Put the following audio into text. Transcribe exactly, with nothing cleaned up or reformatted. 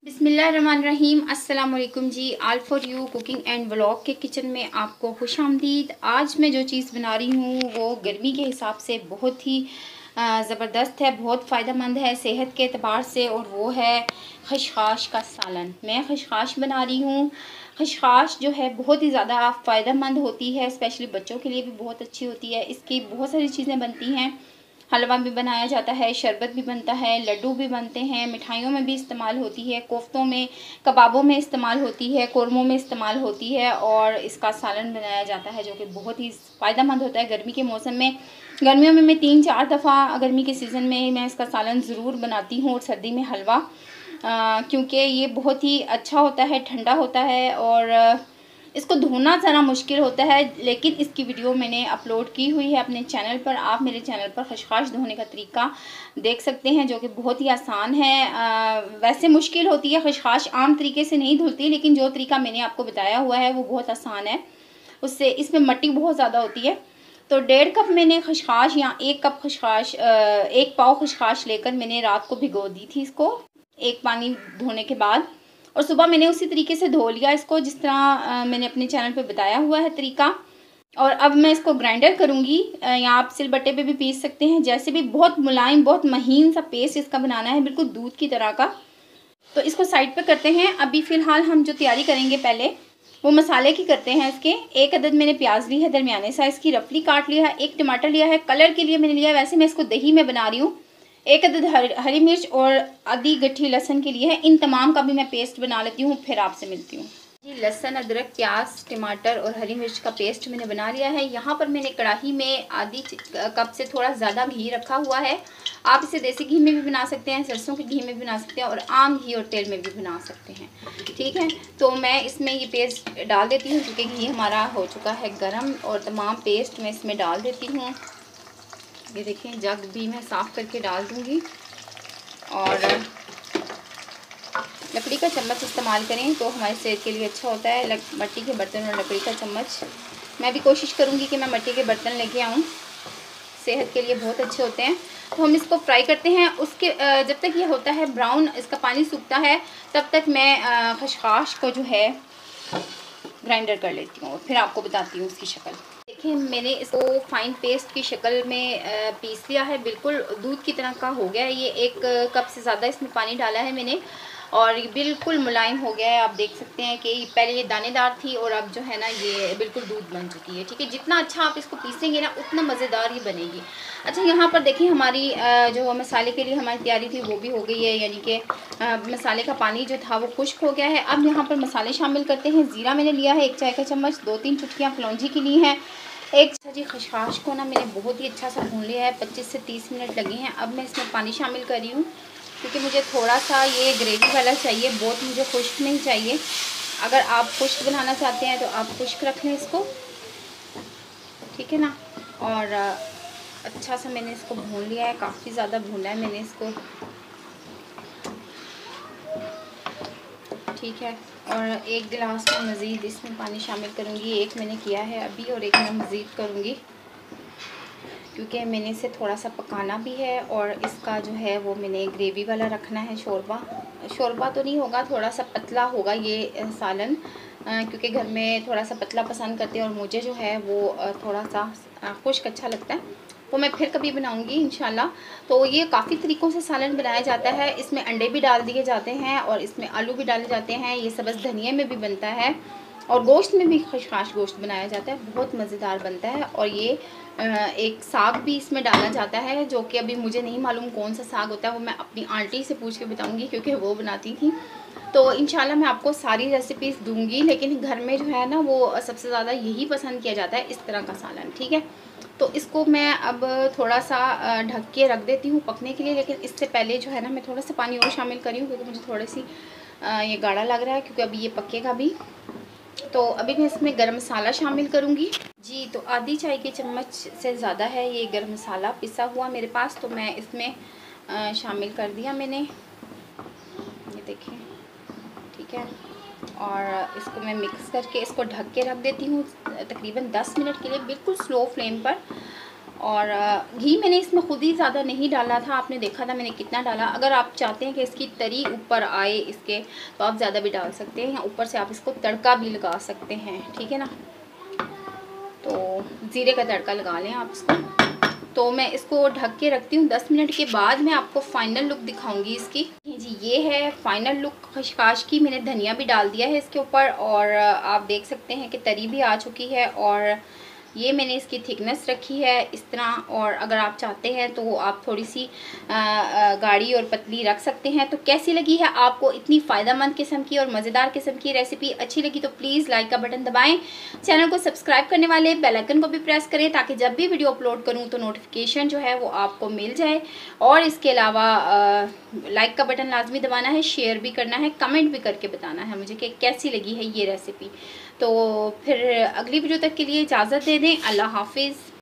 बिस्मिल्लाहिर्रहमानिर्रहीम। अस्सलाम वालेकुम जी। All for you cooking and vlog के किचन में आपको खुश आमदीद। आज मैं जो चीज़ बना रही हूँ वो गर्मी के हिसाब से बहुत ही ज़बरदस्त है, बहुत फ़ायदेमंद है सेहत के एतबार से, और वो है खशखाश का सालन। मैं खशखाश बना रही हूँ। खशखाश जो है बहुत ही ज़्यादा फ़ायदेमंद होती है, स्पेशली बच्चों के लिए भी बहुत अच्छी होती है। इसकी बहुत सारी चीज़ें बनती हैं, हलवा भी बनाया जाता है, शरबत भी बनता है, लड्डू भी बनते हैं, मिठाइयों में भी इस्तेमाल होती है, कोफ्तों में, कबाबों में इस्तेमाल होती है, कोरमों में इस्तेमाल होती है, और इसका सालन बनाया जाता है जो कि बहुत ही फ़ायदेमंद होता है गर्मी के मौसम में। गर्मियों में मैं तीन चार दफ़ा गर्मी के सीज़न में मैं इसका सालन ज़रूर बनाती हूँ, और सर्दी में हलवा, क्योंकि ये बहुत ही अच्छा होता है, ठंडा होता है, और इसको धोना ज़रा मुश्किल होता है, लेकिन इसकी वीडियो मैंने अपलोड की हुई है अपने चैनल पर। आप मेरे चैनल पर खशखाश धोने का तरीका देख सकते हैं, जो कि बहुत ही आसान है। आ, वैसे मुश्किल होती है, खशखाश आम तरीके से नहीं धुलती, लेकिन जो तरीका मैंने आपको बताया हुआ है वो बहुत आसान है। उससे इसमें मिट्टी बहुत ज़्यादा होती है। तो डेढ़ कप मैंने खशखाश या एक कप खशखाश, एक पाव खशखाश लेकर मैंने रात को भिगो दी थी इसको, एक पानी धोने के बाद, और सुबह मैंने उसी तरीके से धो लिया इसको, जिस तरह मैंने अपने चैनल पे बताया हुआ है तरीका। और अब मैं इसको ग्राइंडर करूँगी, या आप सिलबट्टे पे भी पीस सकते हैं, जैसे भी। बहुत मुलायम, बहुत महीन सा पेस्ट इसका बनाना है, बिल्कुल दूध की तरह का। तो इसको साइड पे करते हैं। अभी फ़िलहाल हम जो तैयारी करेंगे पहले वो मसाले की करते हैं इसके। एक अदद मैंने प्याज ली है दरमियाने साइज़ की, रफली काट लिया है। एक टमाटर लिया है, कलर के लिए मैंने लिया है, वैसे मैं इसको दही में बना रही हूँ। एक अदद हर, हरी मिर्च और आधी गट्ठी लहसुन के लिए है। इन तमाम का भी मैं पेस्ट बना लेती हूँ, फिर आपसे मिलती हूँ जी। लहसुन, अदरक, प्याज, टमाटर और हरी मिर्च का पेस्ट मैंने बना लिया है। यहाँ पर मैंने कढ़ाई में आधी कप से थोड़ा ज़्यादा घी रखा हुआ है। आप इसे देसी घी में भी बना सकते हैं, सरसों के घी में भी बना सकते हैं, और आम घी और तेल में भी बना सकते हैं, ठीक है। तो मैं इसमें ये पेस्ट डाल देती हूँ, क्योंकि घी हमारा हो चुका है गरम, और तमाम पेस्ट मैं इसमें डाल देती हूँ। ये देखें, जग भी मैं साफ़ करके डाल दूँगी, और लकड़ी का चम्मच इस्तेमाल करें तो हमारी सेहत के लिए अच्छा होता है। मिट्टी के बर्तन और लकड़ी का चम्मच, मैं भी कोशिश करूँगी कि मैं मिट्टी के बर्तन लेके आऊँ, सेहत के लिए बहुत अच्छे होते हैं। तो हम इसको फ्राई करते हैं। उसके जब तक ये होता है ब्राउन, इसका पानी सूखता है, तब तक मैं खशखाश को जो है ग्राइंडर कर लेती हूँ, और फिर आपको बताती हूँ उसकी शक्ल। देखिए, मैंने इसको फाइन पेस्ट की शक्ल में पीस लिया है, बिल्कुल दूध की तरह का हो गया है। ये एक कप से ज़्यादा इसमें पानी डाला है मैंने, और ये बिल्कुल मुलायम हो गया है। आप देख सकते हैं कि पहले ये दानेदार थी, और अब जो है ना ये बिल्कुल दूध बन चुकी है, ठीक है। जितना अच्छा आप इसको पीसेंगे ना, उतना मज़ेदार ये बनेगी। अच्छा, यहाँ पर देखिए, हमारी जो मसाले के लिए हमारी तैयारी थी वो भी हो गई है, यानी कि मसाले का पानी जो था वो खुश्क हो गया है। अब यहाँ पर मसाले शामिल करते हैं। ज़ीरा मैंने लिया है एक चाय का चम्मच, दो तीन चुटकियाँ कलौंजी की ली हैं। एक जी खशखाश को ना मैंने बहुत ही अच्छा सा भून लिया है, पच्चीस से तीस मिनट लगे हैं। अब मैं इसमें पानी शामिल कर रही हूँ, क्योंकि मुझे थोड़ा सा ये ग्रेवी वाला चाहिए, बहुत मुझे खुश्क नहीं चाहिए। अगर आप खुश्क बनाना चाहते हैं तो आप खुश्क रख लें इसको, ठीक है ना। और अच्छा सा मैंने इसको भून लिया है, काफ़ी ज़्यादा भूना है मैंने इसको, ठीक है। और एक गिलास में मज़ीद इसमें पानी शामिल करूँगी। एक मैंने किया है अभी, और एक मैं मज़ीद करूँगी, क्योंकि मैंने इसे थोड़ा सा पकाना भी है, और इसका जो है वो मैंने ग्रेवी वाला रखना है। शोरबा शोरबा तो नहीं होगा, थोड़ा सा पतला होगा ये सालन, क्योंकि घर में थोड़ा सा पतला पसंद करते हैं, और मुझे जो है वो थोड़ा सा खुश्क अच्छा लगता है। वो मैं फिर कभी बनाऊंगी इंशाल्लाह। तो ये काफ़ी तरीक़ों से सालन बनाया जाता है। इसमें अंडे भी डाल दिए जाते हैं, और इसमें आलू भी डाले जाते हैं। ये सब्ज़ धनिया में भी बनता है, और गोश्त में भी खशखाश गोश्त बनाया जाता है, बहुत मज़ेदार बनता है। और ये एक साग भी इसमें डाला जाता है, जो कि अभी मुझे नहीं मालूम कौन सा साग होता है, वो मैं अपनी आंटी से पूछ के बताऊंगी, क्योंकि वो बनाती थी। तो इंशाल्लाह मैं आपको सारी रेसिपीज़ दूंगी, लेकिन घर में जो है ना वो सबसे ज़्यादा यही पसंद किया जाता है, इस तरह का सालन, ठीक है। तो इसको मैं अब थोड़ा सा ढक के रख देती हूँ पकने के लिए, लेकिन इससे पहले जो है ना मैं थोड़ा सा पानी और शामिल करी हूँ, क्योंकि मुझे थोड़ी सी ये गाढ़ा लग रहा है, क्योंकि अभी ये पकेगा भी। तो अभी मैं इसमें गरम मसाला शामिल करूँगी जी। तो आधी चाय की चम्मच से ज़्यादा है ये गरम मसाला पिसा हुआ मेरे पास, तो मैं इसमें शामिल कर दिया मैंने, ये देखें, ठीक है। और इसको मैं मिक्स करके इसको ढक के रख देती हूँ तकरीबन दस मिनट के लिए, बिल्कुल स्लो फ्लेम पर। और घी मैंने इसमें खुद ही ज़्यादा नहीं डाला था, आपने देखा था मैंने कितना डाला। अगर आप चाहते हैं कि इसकी तरी ऊपर आए इसके, तो आप ज़्यादा भी डाल सकते हैं, या ऊपर से आप इसको तड़का भी लगा सकते हैं, ठीक है ना। तो ज़ीरे का तड़का लगा लें आप इसको। तो मैं इसको ढक के रखती हूँ। दस मिनट के बाद मैं आपको फाइनल लुक दिखाऊंगी इसकी। जी ये है फाइनल लुक खशकाश की। मैंने धनिया भी डाल दिया है इसके ऊपर, और आप देख सकते हैं कि तरी भी आ चुकी है। और ये मैंने इसकी थिकनेस रखी है इस तरह, और अगर आप चाहते हैं तो आप थोड़ी सी गाढ़ी और पतली रख सकते हैं। तो कैसी लगी है आपको इतनी फ़ायदेमंद किस्म की और मज़ेदार किस्म की रेसिपी? अच्छी लगी तो प्लीज़ लाइक का बटन दबाएं, चैनल को सब्सक्राइब करने वाले बेल आइकन को भी प्रेस करें, ताकि जब भी वीडियो अपलोड करूं तो नोटिफिकेशन जो है वो आपको मिल जाए। और इसके अलावा लाइक का बटन लाजमी दबाना है, शेयर भी करना है, कमेंट भी करके बताना है मुझे कि कैसी लगी है ये रेसिपी। तो फिर अगली वीडियो तक के लिए इजाज़त दे दें। अल्लाह हाफिज़।